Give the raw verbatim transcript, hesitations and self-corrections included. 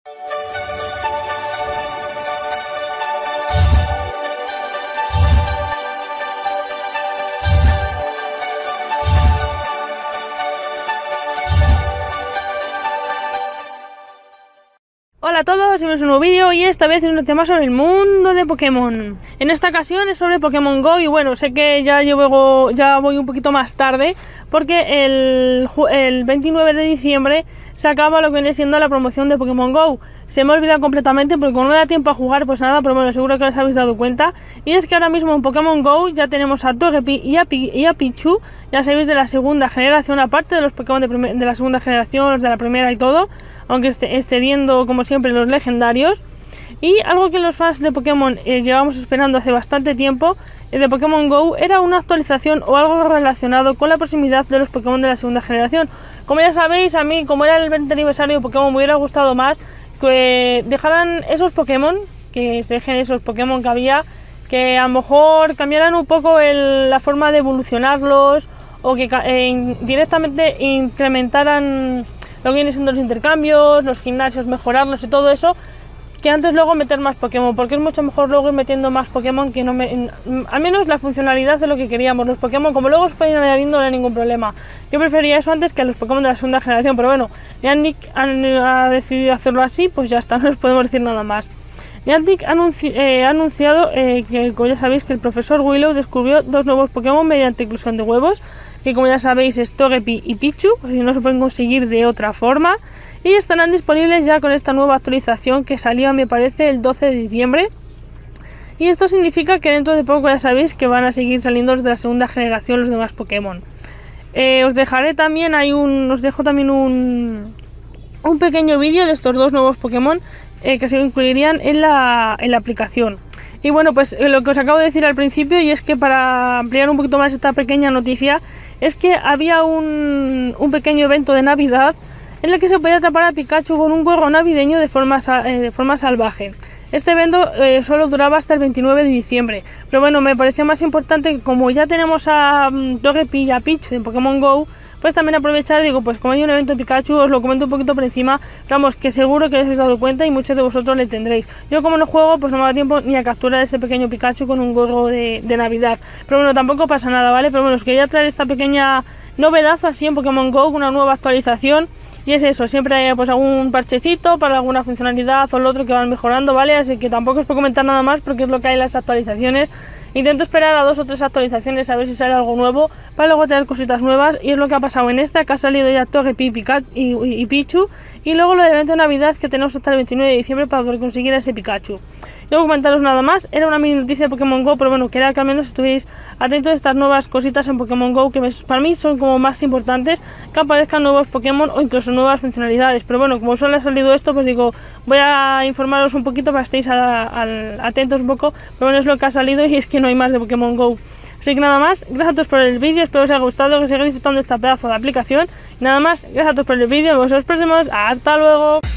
Hola a todos, bienvenidos a un nuevo vídeo y esta vez es un tema sobre el mundo de Pokémon. En esta ocasión es sobre Pokémon Go y bueno, sé que ya llevo, ya voy un poquito más tarde porque el, el veintinueve de diciembre se acaba lo que viene siendo la promoción de Pokémon Go. Se me ha olvidado completamente porque como no me da tiempo a jugar pues nada, pero bueno, seguro que os habéis dado cuenta. Y es que ahora mismo en Pokémon Go ya tenemos a Togepi y a, Pi y a Pichu, ya sabéis, de la segunda generación, aparte de los Pokémon de, de la segunda generación, los de la primera y todo, aunque esté excediendo como siempre los legendarios. Y algo que los fans de Pokémon eh, llevamos esperando hace bastante tiempo eh, de Pokémon Go era una actualización o algo relacionado con la proximidad de los Pokémon de la segunda generación. Como ya sabéis, a mí, como era el veinte aniversario de Pokémon, me hubiera gustado más que dejaran esos Pokémon, que se dejen esos Pokémon que había, que a lo mejor cambiaran un poco el, la forma de evolucionarlos, o que eh, directamente incrementaran lo que vienen siendo los intercambios, los gimnasios, mejorarlos y todo eso, que antes luego meter más Pokémon, porque es mucho mejor luego ir metiendo más Pokémon que no me, al menos la funcionalidad de lo que queríamos. Los Pokémon, como luego os pueden ir añadiendo, no hay ningún problema. Yo prefería eso antes que a los Pokémon de la segunda generación, pero bueno, Niantic han, ha decidido hacerlo así, pues ya está, no les podemos decir nada más. Niantic ha anunci eh, anunciado eh, que, como ya sabéis, que el profesor Willow descubrió dos nuevos Pokémon mediante inclusión de huevos, que como ya sabéis es Togepi y Pichu, pues si no se pueden conseguir de otra forma, y estarán disponibles ya con esta nueva actualización que salió, me parece, el doce de diciembre. Y esto significa que dentro de poco ya sabéis que van a seguir saliendo los de la segunda generación, los demás Pokémon. Eh, os dejaré también, hay un, os dejo también un, un pequeño vídeo de estos dos nuevos Pokémon eh, que se incluirían en la, en la aplicación. Y bueno, pues eh, lo que os acabo de decir al principio, y es que para ampliar un poquito más esta pequeña noticia, es que había un, un pequeño evento de Navidad en el que se podía atrapar a Pikachu con un gorro navideño de forma, eh, de forma salvaje. Este evento eh, solo duraba hasta el veintinueve de diciembre, pero bueno, me pareció más importante que como ya tenemos a um, Togepi y a Pichu en Pokémon Go, pues también aprovechar, digo, pues como hay un evento de Pikachu, os lo comento un poquito por encima, pero vamos, que seguro que os habéis dado cuenta y muchos de vosotros le tendréis. Yo como no juego, pues no me da tiempo ni a capturar ese pequeño Pikachu con un gorro de, de Navidad, pero bueno, tampoco pasa nada, ¿vale? Pero bueno, os quería traer esta pequeña novedad así en Pokémon Go, una nueva actualización. Y es eso, siempre hay pues algún parchecito para alguna funcionalidad o lo otro que van mejorando, ¿vale? Así que tampoco os puedo comentar nada más porque es lo que hay en las actualizaciones. Intento esperar a dos o tres actualizaciones a ver si sale algo nuevo para luego traer cositas nuevas, y es lo que ha pasado en esta, que ha salido ya Togepi y, y, y Pichu, y luego lo del evento de Navidad que tenemos hasta el veintinueve de diciembre para poder conseguir ese Pikachu. No comentaros nada más, era una mini noticia de Pokémon Go, pero bueno, quería que al menos estuvierais atentos a estas nuevas cositas en Pokémon Go que para mí son como más importantes, que aparezcan nuevos Pokémon o incluso nuevas funcionalidades. Pero bueno, como solo ha salido esto, pues digo, voy a informaros un poquito para que estéis a, a, atentos un poco, pero bueno, es lo que ha salido y es que no hay más de Pokémon Go. Así que nada más, gracias a todos por el vídeo, espero os haya gustado, que sigáis disfrutando de esta pedazo de aplicación. Y nada más, gracias a todos por el vídeo, nos vemos en los próximos, hasta luego.